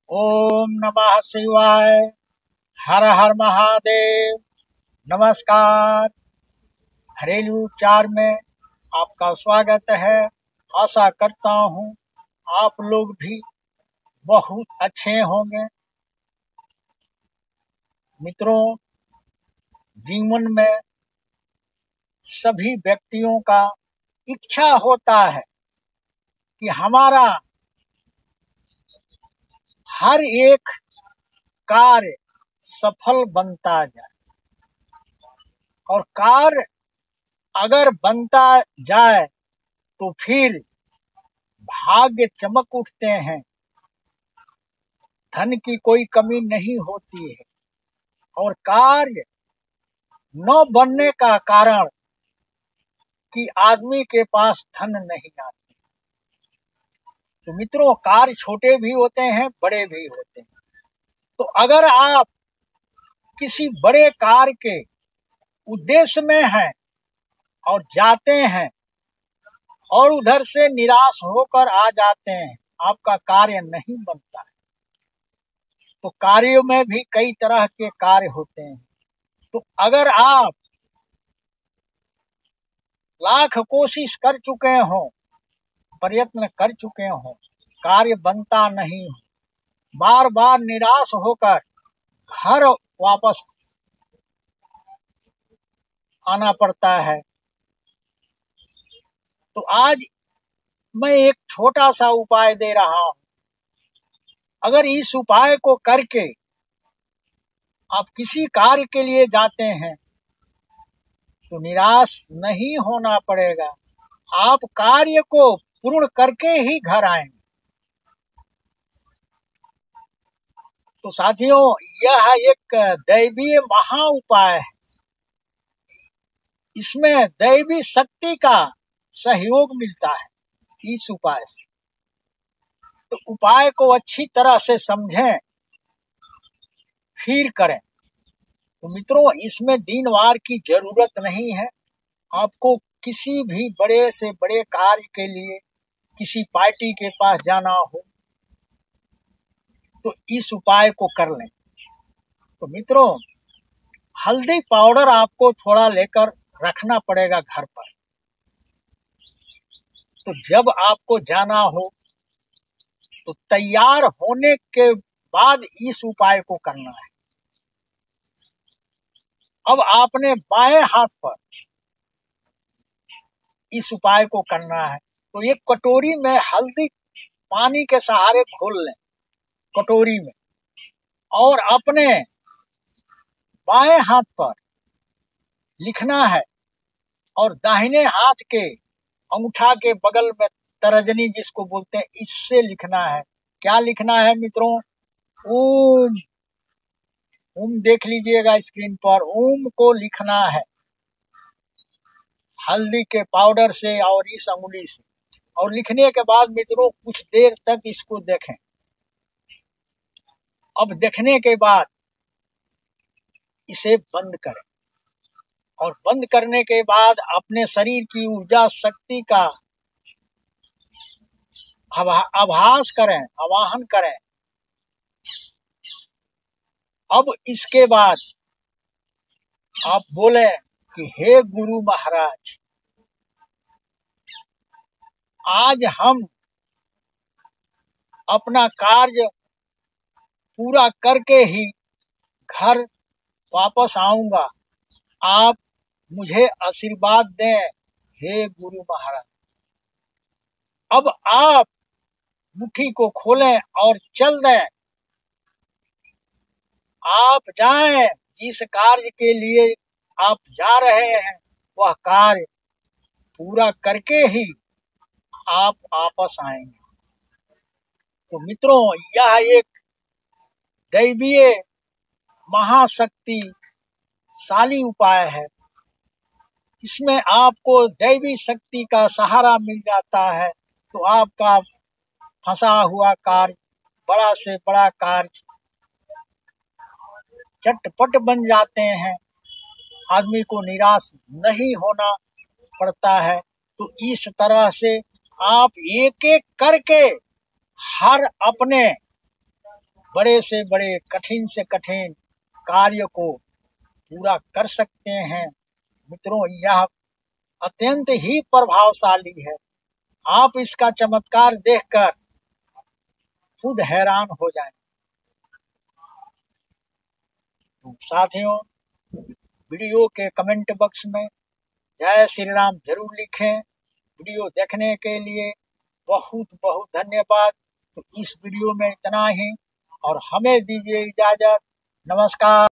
ओम नमः शिवाय। हर हर महादेव। नमस्कार। घरेलू उपचार में आपका स्वागत है। आशा करता हूँ आप लोग भी बहुत अच्छे होंगे। मित्रों, जीवन में सभी व्यक्तियों का इच्छा होता है कि हमारा हर एक कार्य सफल बनता जाए, और कार्य अगर बनता जाए तो फिर भाग्य चमक उठते हैं, धन की कोई कमी नहीं होती है। और कार्य न बनने का कारण कि आदमी के पास धन नहीं आती। तो मित्रों, कार्य छोटे भी होते हैं, बड़े भी होते हैं। तो अगर आप किसी बड़े कार्य के उद्देश्य में हैं और जाते हैं और उधर से निराश होकर आ जाते हैं, आपका कार्य नहीं बनता है। तो कार्यों में भी कई तरह के कार्य होते हैं। तो अगर आप लाख कोशिश कर चुके हो, प्रयत्न कर चुके हो, कार्य बनता नहीं हो, बार बार निराश होकर घर वापस आना पड़ता है, तो आज मैं एक छोटा सा उपाय दे रहा हूं। अगर इस उपाय को करके आप किसी कार्य के लिए जाते हैं तो निराश नहीं होना पड़ेगा। आप कार्य को पूर्ण करके ही घर आएंगे। तो साथियों, यह एक दैवीय महा उपाय है। इसमें दैवी शक्ति का सहयोग मिलता है इस उपाय से। तो उपाय को अच्छी तरह से समझें, फिर करें। तो मित्रों, इसमें दिन वार की जरूरत नहीं है। आपको किसी भी बड़े से बड़े कार्य के लिए किसी पार्टी के पास जाना हो तो इस उपाय को कर लें। तो मित्रों, हल्दी पाउडर आपको थोड़ा लेकर रखना पड़ेगा घर पर। तो जब आपको जाना हो तो तैयार होने के बाद इस उपाय को करना है। अब आपने बाएं हाथ पर इस उपाय को करना है। तो एक कटोरी में हल्दी पानी के सहारे घोल लें, कटोरी में, और अपने बाएं हाथ पर लिखना है और दाहिने हाथ के अंगूठा के बगल में तर्जनी जिसको बोलते हैं, इससे लिखना है। क्या लिखना है मित्रों? ओम। ओम देख लीजिएगा स्क्रीन पर। ओम को लिखना है हल्दी के पाउडर से और इस अंगुली से। और लिखने के बाद मित्रों कुछ देर तक इसको देखें। अब देखने के बाद इसे बंद करें, और बंद करने के बाद अपने शरीर की ऊर्जा शक्ति का आभास करें, आवाहन करें। अब इसके बाद आप बोले कि हे गुरु महाराज, आज हम अपना कार्य पूरा करके ही घर वापस आऊंगा। आप मुझे आशीर्वाद दें, हे गुरु महाराज। अब आप मुट्ठी को खोलें और चल दें। आप जाएं, जिस कार्य के लिए आप जा रहे हैं वह कार्य पूरा करके ही आप वापस आएंगे। तो मित्रों, यह एक दैवीय महाशक्तिशाली उपाय है। इसमें आपको दैवी शक्ति का सहारा मिल जाता है, तो आपका फंसा हुआ कार्य, बड़ा से बड़ा कार्य झटपट बन जाते हैं। आदमी को निराश नहीं होना पड़ता है। तो इस तरह से आप एक एक करके हर अपने बड़े से बड़े, कठिन से कठिन कार्य को पूरा कर सकते हैं। मित्रों, यह अत्यंत ही प्रभावशाली है। आप इसका चमत्कार देखकर खुद हैरान हो जाएं। तो साथियों, वीडियो के कमेंट बॉक्स में जय श्री राम जरूर लिखें। वीडियो देखने के लिए बहुत बहुत धन्यवाद। तो इस वीडियो में इतना ही और हमें दीजिए इजाजत। नमस्कार।